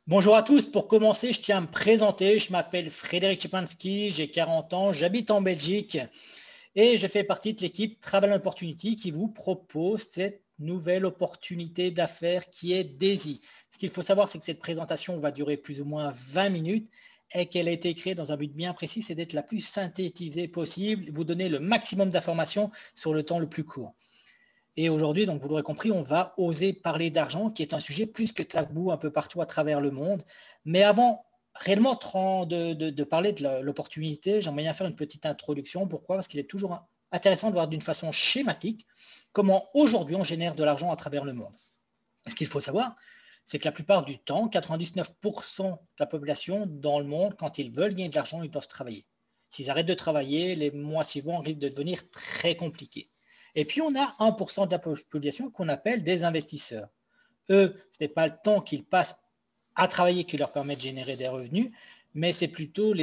Bonjour à tous. Pour commencer, je tiens à me présenter. Je m'appelle Frédéric Czepanski, j'ai 40 ans, j'habite en Belgique et je fais partie de l'équipe Travel Opportunity qui vous propose cette nouvelle opportunité d'affaires qui est Daisy. Ce qu'il faut savoir, c'est que cette présentation va durer plus ou moins 20 minutes et qu'elle a été créée dans un but bien précis, c'est d'être la plus synthétisée possible, vous donner le maximum d'informations sur le temps le plus court. Et aujourd'hui, donc vous l'aurez compris, on va oser parler d'argent, qui est un sujet plus que tabou un peu partout à travers le monde. Mais avant réellement de parler de l'opportunité, j'aimerais bien faire une petite introduction. Pourquoi? Parce qu'il est toujours intéressant de voir d'une façon schématique comment aujourd'hui on génère de l'argent à travers le monde. Ce qu'il faut savoir, c'est que la plupart du temps, 99% de la population dans le monde, quand ils veulent gagner de l'argent, ils doivent travailler. S'ils arrêtent de travailler, les mois suivants risquent de devenir très compliqués. Et puis, on a 1% de la population qu'on appelle des investisseurs. Eux, ce n'est pas le temps qu'ils passent à travailler qui leur permet de générer des revenus, mais c'est plutôt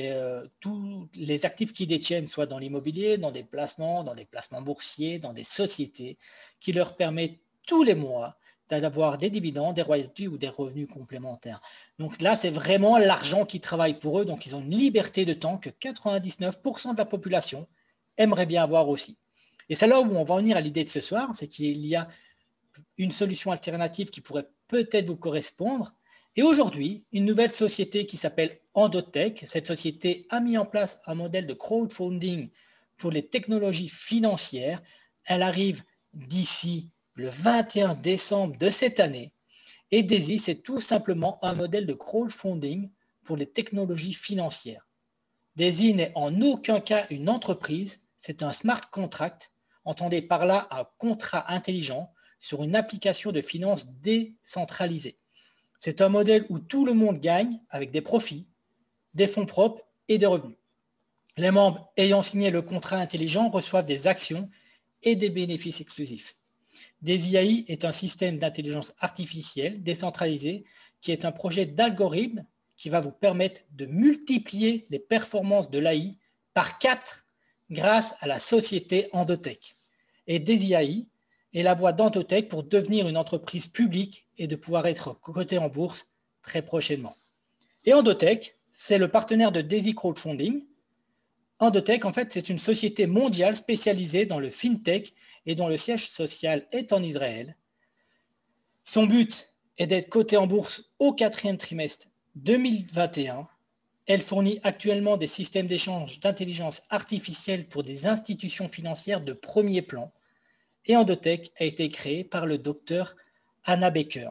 tous les actifs qu'ils détiennent, soit dans l'immobilier, dans des placements boursiers, dans des sociétés, qui leur permettent tous les mois d'avoir des dividendes, des royalties ou des revenus complémentaires. Donc là, c'est vraiment l'argent qui travaille pour eux. Donc, ils ont une liberté de temps que 99% de la population aimerait bien avoir aussi. Et c'est là où on va en venir à l'idée de ce soir, c'est qu'il y a une solution alternative qui pourrait peut-être vous correspondre. Et aujourd'hui, une nouvelle société qui s'appelle Endotech, cette société a mis en place un modèle de crowdfunding pour les technologies financières. Elle arrive d'ici le 21 décembre de cette année. Et Daisy, c'est tout simplement un modèle de crowdfunding pour les technologies financières. Daisy n'est en aucun cas une entreprise, c'est un smart contract. Entendez par là un contrat intelligent sur une application de finance décentralisée. C'est un modèle où tout le monde gagne avec des profits, des fonds propres et des revenus. Les membres ayant signé le contrat intelligent reçoivent des actions et des bénéfices exclusifs. Daisy AI est un système d'intelligence artificielle décentralisé qui est un projet d'algorithme qui va vous permettre de multiplier les performances de l'AI par 4 grâce à la société Endotech. Et Daisy AI est la voie d'Endotech pour devenir une entreprise publique et de pouvoir être cotée en bourse très prochainement. Et Endotech, c'est le partenaire de Daisy Crowdfunding. Endotech, en fait, c'est une société mondiale spécialisée dans le fintech et dont le siège social est en Israël. Son but est d'être cotée en bourse au 4e trimestre 2021. Elle fournit actuellement des systèmes d'échange d'intelligence artificielle pour des institutions financières de premier plan. Et Endotech a été créé par le docteur Anna Baker.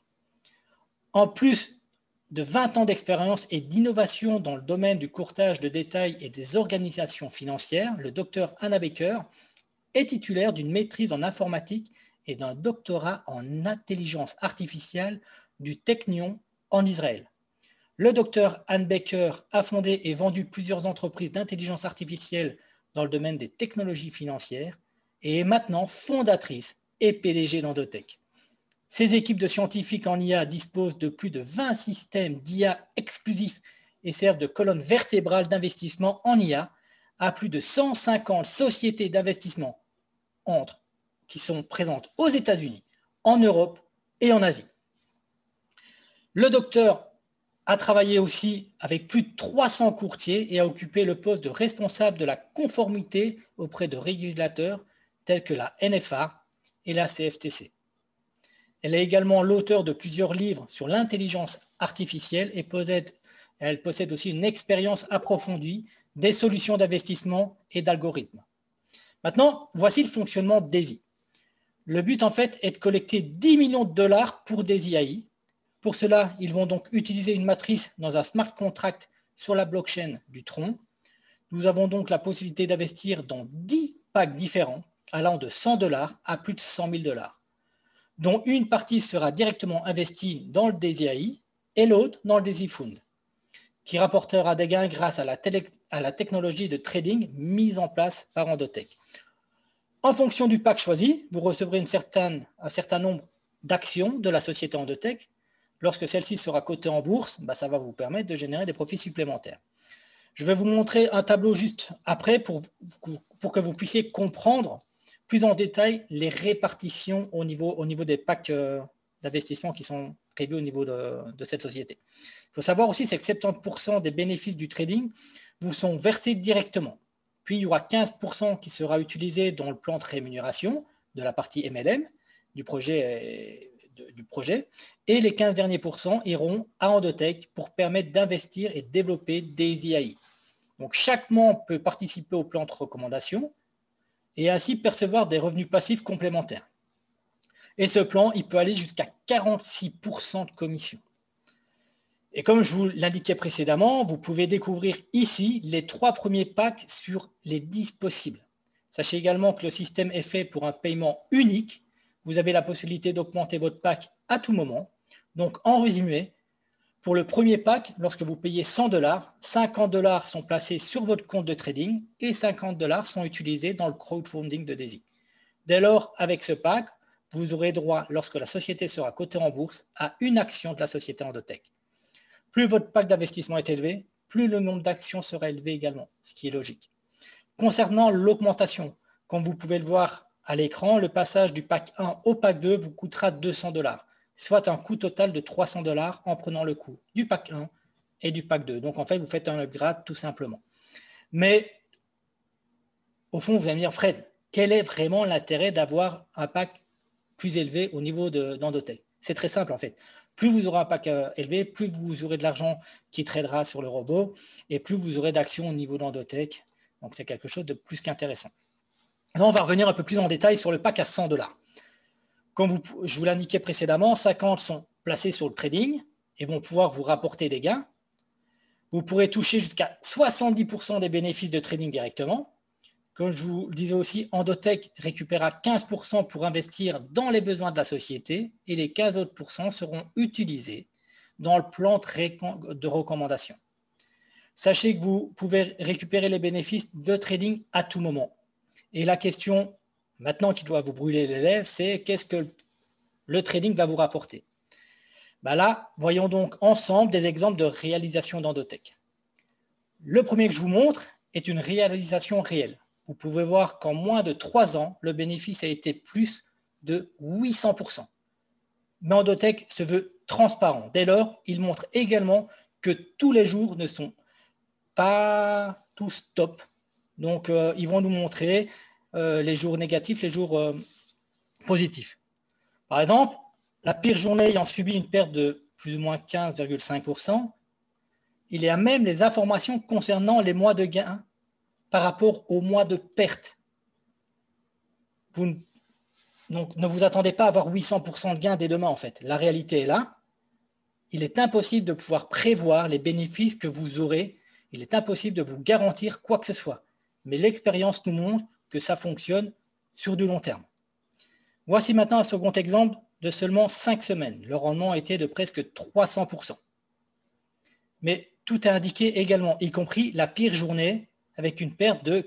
En plus de 20 ans d'expérience et d'innovation dans le domaine du courtage de détail et des organisations financières, le docteur Anna Baker est titulaire d'une maîtrise en informatique et d'un doctorat en intelligence artificielle du Technion en Israël. Le docteur Anne Baker a fondé et vendu plusieurs entreprises d'intelligence artificielle dans le domaine des technologies financières et est maintenant fondatrice et PDG d'Endotech. Ces équipes de scientifiques en IA disposent de plus de 20 systèmes d'IA exclusifs et servent de colonne vertébrale d'investissement en IA à plus de 150 sociétés d'investissement qui sont présentes aux États-Unis, en Europe et en Asie. Le docteur a travaillé aussi avec plus de 300 courtiers et a occupé le poste de responsable de la conformité auprès de régulateurs tels que la NFA et la CFTC. Elle est également l'auteur de plusieurs livres sur l'intelligence artificielle et elle possède aussi une expérience approfondie des solutions d'investissement et d'algorithmes. Maintenant, voici le fonctionnement de Daisy. Le but, en fait, est de collecter 10 millions de dollars pour Daisy AI. Pour cela, ils vont donc utiliser une matrice dans un smart contract sur la blockchain du Tron. Nous avons donc la possibilité d'investir dans 10 packs différents allant de 100 dollars à plus de 100 000 dollars, dont une partie sera directement investie dans le Daisy AI et l'autre dans le Daisy Fund, qui rapportera des gains grâce à la technologie de trading mise en place par Endotech. En fonction du pack choisi, vous recevrez un certain nombre d'actions de la société Endotech. Lorsque celle-ci sera cotée en bourse, ça va vous permettre de générer des profits supplémentaires. Je vais vous montrer un tableau juste après pour que vous puissiez comprendre plus en détail les répartitions au niveau des packs d'investissement qui sont prévus au niveau de cette société. Il faut savoir aussi c'est que 70% des bénéfices du trading vous sont versés directement. Puis, il y aura 15% qui sera utilisé dans le plan de rémunération de la partie MLM du projet, et les 15 derniers pourcents iront à Endotech pour permettre d'investir et développer des IAI. Donc, chaque membre peut participer au plan de recommandation et ainsi percevoir des revenus passifs complémentaires. Et ce plan, il peut aller jusqu'à 46% de commission. Et comme je vous l'indiquais précédemment, vous pouvez découvrir ici les 3 premiers packs sur les 10 possibles. Sachez également que le système est fait pour un paiement unique. Vous avez la possibilité d'augmenter votre pack à tout moment. Donc, en résumé, pour le premier pack, lorsque vous payez 100 $, 50 $ sont placés sur votre compte de trading et 50 $ sont utilisés dans le crowdfunding de Daisy. Dès lors, avec ce pack, vous aurez droit, lorsque la société sera cotée en bourse, à une action de la société Endotech. Plus votre pack d'investissement est élevé, plus le nombre d'actions sera élevé également, ce qui est logique. Concernant l'augmentation, comme vous pouvez le voir à l'écran, le passage du pack 1 au pack 2 vous coûtera 200 $, soit un coût total de 300 $ en prenant le coût du pack 1 et du pack 2. Donc en fait, vous faites un upgrade tout simplement. Mais au fond, vous allez me dire, Fred, quel est vraiment l'intérêt d'avoir un pack plus élevé au niveau d'Endotech? C'est très simple en fait. Plus vous aurez un pack élevé, plus vous aurez de l'argent qui tradera sur le robot et plus vous aurez d'actions au niveau d'Endotech. Donc, c'est quelque chose de plus qu'intéressant. Là, on va revenir un peu plus en détail sur le pack à 100 $. Comme je vous l'indiquais précédemment, 50 sont placés sur le trading et vont pouvoir vous rapporter des gains. Vous pourrez toucher jusqu'à 70% des bénéfices de trading directement. Comme je vous le disais aussi, Endotech récupérera 15% pour investir dans les besoins de la société et les 15 autres pourcents seront utilisés dans le plan de recommandation. Sachez que vous pouvez récupérer les bénéfices de trading à tout moment. Et la question maintenant qui doit vous brûler les lèvres, c'est qu'est-ce que le trading va vous rapporter? Là, voyons donc ensemble des exemples de réalisation d'Endotech. Le premier que je vous montre est une réalisation réelle. Vous pouvez voir qu'en moins de 3 ans, le bénéfice a été plus de 800%. Mais Endotech se veut transparent. Dès lors, il montre également que tous les jours ne sont pas tous top. Donc, ils vont nous montrer les jours négatifs, les jours positifs. Par exemple, la pire journée ayant subi une perte de plus ou moins 15,5%, il y a même les informations concernant les mois de gain par rapport aux mois de perte. Donc, ne vous attendez pas à avoir 800% de gain dès demain, en fait. La réalité est là. Il est impossible de pouvoir prévoir les bénéfices que vous aurez. Il est impossible de vous garantir quoi que ce soit. Mais l'expérience nous montre que ça fonctionne sur du long terme. Voici maintenant un second exemple de seulement 5 semaines. Le rendement a été de presque 300%. Mais tout est indiqué également, y compris la pire journée, avec une perte de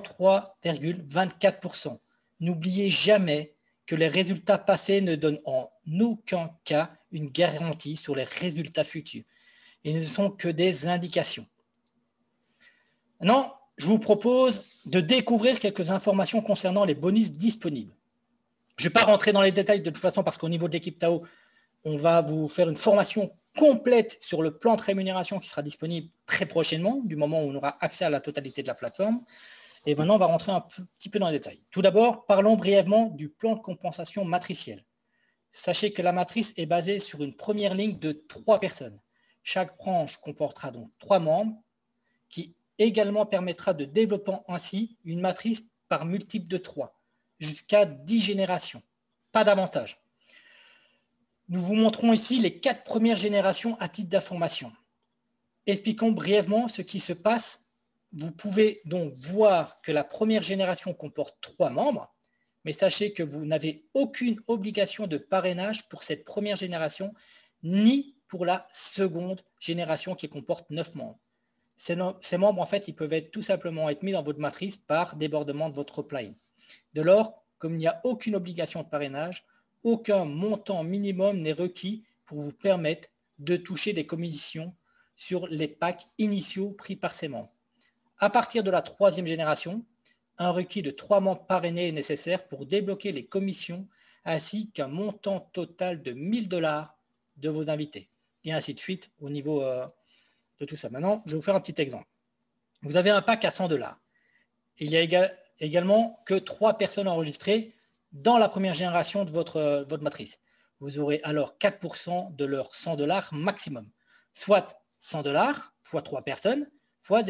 43,24%. N'oubliez jamais que les résultats passés ne donnent en aucun cas une garantie sur les résultats futurs. Ils ne sont que des indications. Maintenant, je vous propose de découvrir quelques informations concernant les bonus disponibles. Je ne vais pas rentrer dans les détails de toute façon parce qu'au niveau de l'équipe Tao, on va vous faire une formation complète sur le plan de rémunération qui sera disponible très prochainement, du moment où on aura accès à la totalité de la plateforme. Et maintenant, on va rentrer un petit peu dans les détails. Tout d'abord, parlons brièvement du plan de compensation matriciel. Sachez que la matrice est basée sur une première ligne de 3 personnes. Chaque branche comportera donc 3 membres, qui également permettra de développer ainsi une matrice par multiple de 3, jusqu'à 10 générations. Pas davantage. Nous vous montrons ici les 4 premières générations à titre d'information. Expliquons brièvement ce qui se passe. Vous pouvez donc voir que la première génération comporte 3 membres, mais sachez que vous n'avez aucune obligation de parrainage pour cette première génération, ni pour la seconde génération qui comporte 9 membres. Ces membres, en fait, ils peuvent tout simplement être mis dans votre matrice par débordement de votre upline. De lors, comme il n'y a aucune obligation de parrainage, aucun montant minimum n'est requis pour vous permettre de toucher des commissions sur les packs initiaux pris par ces membres. À partir de la 3e génération, Un requis de 3 membres parrainés est nécessaire pour débloquer les commissions ainsi qu'un montant total de 1 000 $ de vos invités. Et ainsi de suite au niveau de tout ça. Maintenant, je vais vous faire un petit exemple. Vous avez un pack à 100 $. Il y a également que 3 personnes enregistrées dans la première génération de votre matrice. Vous aurez alors 4% de leurs 100 $ maximum, soit 100 $ fois 3 personnes fois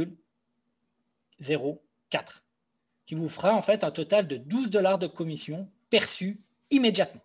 0,04, qui vous fera en fait un total de 12 $ de commission perçue immédiatement.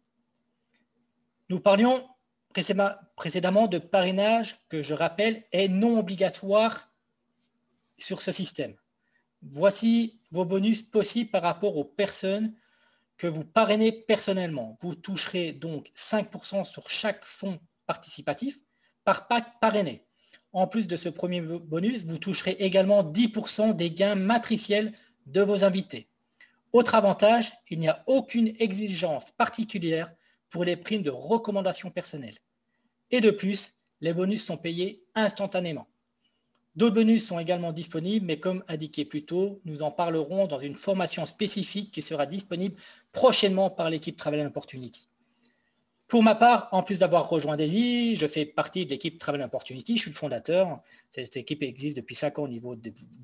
Nous parlions précédemment de parrainage que, je rappelle, est non obligatoire sur ce système. Voici vos bonus possibles par rapport aux personnes que vous parrainez personnellement. Vous toucherez donc 5% sur chaque fonds participatif par pack parrainé. En plus de ce premier bonus, vous toucherez également 10% des gains matriciels de vos invités. Autre avantage, il n'y a aucune exigence particulière pour les primes de recommandation personnelle. Et de plus, les bonus sont payés instantanément. D'autres bonus sont également disponibles, mais comme indiqué plus tôt, nous en parlerons dans une formation spécifique qui sera disponible prochainement par l'équipe Travel & Opportunity. Pour ma part, en plus d'avoir rejoint Daisy, je fais partie de l'équipe Travel & Opportunity, je suis le fondateur. Cette équipe existe depuis 5 ans au niveau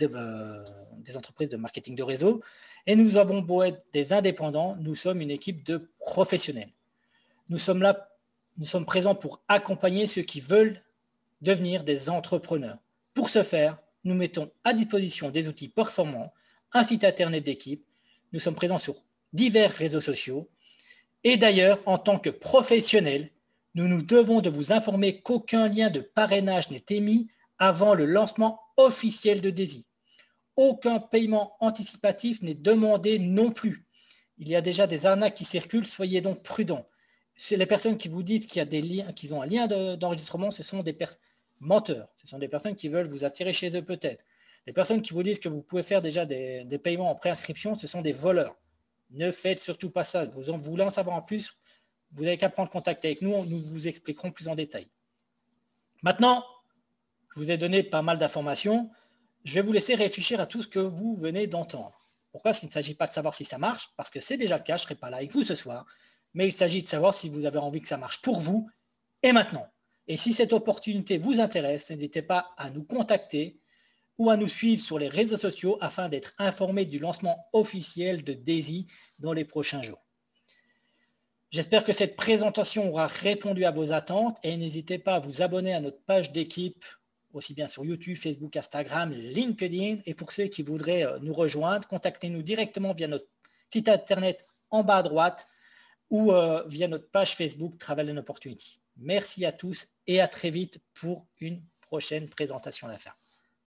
des entreprises de marketing de réseau. Et nous avons beau être des indépendants, nous sommes une équipe de professionnels. Nous sommes présents pour accompagner ceux qui veulent devenir des entrepreneurs. Pour ce faire, nous mettons à disposition des outils performants, un site internet d'équipe. Nous sommes présents sur divers réseaux sociaux. Et d'ailleurs, en tant que professionnels, nous nous devons de vous informer qu'aucun lien de parrainage n'est émis avant le lancement officiel de Daisy. Aucun paiement anticipatif n'est demandé non plus. Il y a déjà des arnaques qui circulent, soyez donc prudents. Les personnes qui vous disent qu'il y a des liens, qu'ils ont un lien d'enregistrement, ce sont des menteurs. Ce sont des personnes qui veulent vous attirer chez eux peut-être. Les personnes qui vous disent que vous pouvez faire déjà des paiements en préinscription, ce sont des voleurs. Ne faites surtout pas ça. Vous voulez en savoir en plus, vous n'avez qu'à prendre contact avec nous, nous vous expliquerons plus en détail. Maintenant, je vous ai donné pas mal d'informations. Je vais vous laisser réfléchir à tout ce que vous venez d'entendre. Pourquoi il ne s'agit pas de savoir si ça marche? Parce que c'est déjà le cas, je ne serai pas là avec vous ce soir. Mais il s'agit de savoir si vous avez envie que ça marche pour vous et maintenant. Et si cette opportunité vous intéresse, n'hésitez pas à nous contacter ou à nous suivre sur les réseaux sociaux afin d'être informé du lancement officiel de Daisy dans les prochains jours. J'espère que cette présentation aura répondu à vos attentes et n'hésitez pas à vous abonner à notre page d'équipe, aussi bien sur YouTube, Facebook, Instagram, LinkedIn. Et pour ceux qui voudraient nous rejoindre, contactez-nous directement via notre site internet en bas à droite ou via notre page Facebook Travel & Opportunity. Merci à tous et à très vite pour une prochaine présentation à la fin.